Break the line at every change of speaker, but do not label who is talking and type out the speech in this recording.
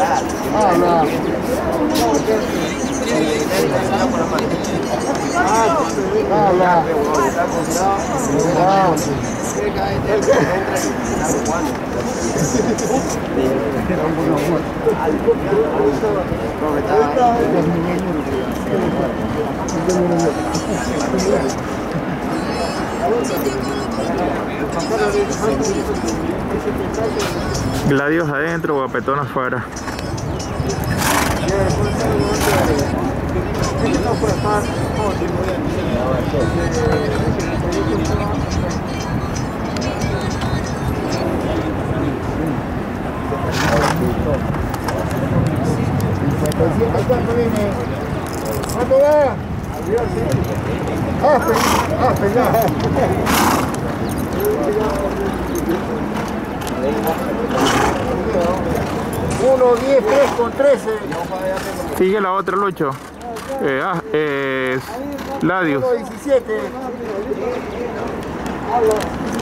Gladios adentro, guapetón afuera.
¿Cuánto va? Pegado. 1, 10, 3 con 13.
Sigue la otra, Lucho. Gladios.
1, 17.